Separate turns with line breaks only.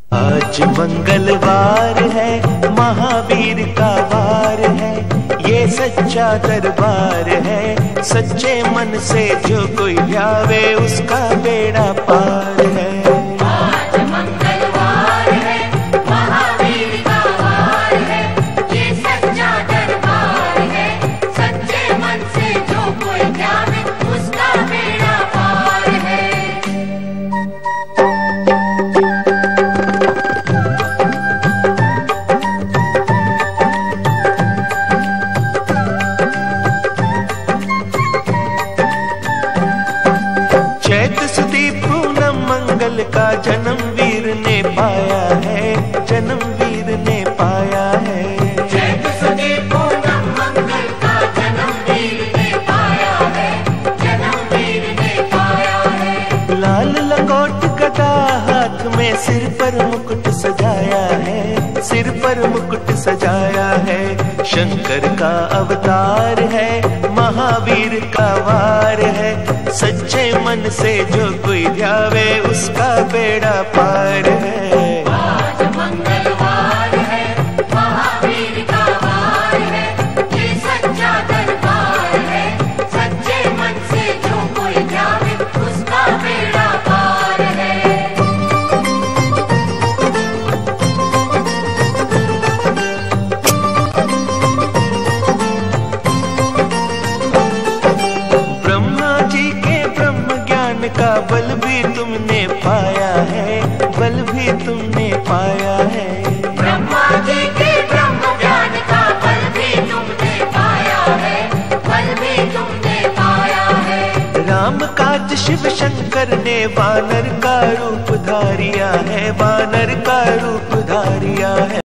आज मंगलवार है, महावीर का वार है, ये सच्चा दरबार है। सच्चे मन से जो कोई ध्यावे उसका बेड़ा पार है।
आज मंगलवार है, महावीर का वार है, ये सच्चा दरबार है। सच्चे मन से जो कोई ध्यावे उसका बेड़ा पार है।
चैत सुदी पूनम मंगल का जन्म वीर ने पाया है, जन्म वीर ने पाया है।
चैत सुदी पूनम मंगल का जन्म वीर ने पाया है, जन्म वीर ने पाया है।
लाल लंगोट गदा हाथ में, सिर पर मुकुट सजाया है, सिर पर मुकुट सजाया है। शंकर का अवतार है, महावीर का वार है। सच्चे मन से जो कोई ध्यावे उसका बेड़ा पार है।
आज मंगलवार है, महावीर का वार है, ये सच्चा दरबार है। सच्चे मन से जो कोई ध्यावे उसका बेड़ा पार है। का बल भी तुमने पाया है, बल भी तुमने पाया है। ब्रह्मा जी के ब्रह्म ज्ञान का बल भी तुमने पाया है, बल भी तुमने पाया है।
राम काज शिव शंकर ने वानर का रूप धारिया है, वानर का रूप धारिया है।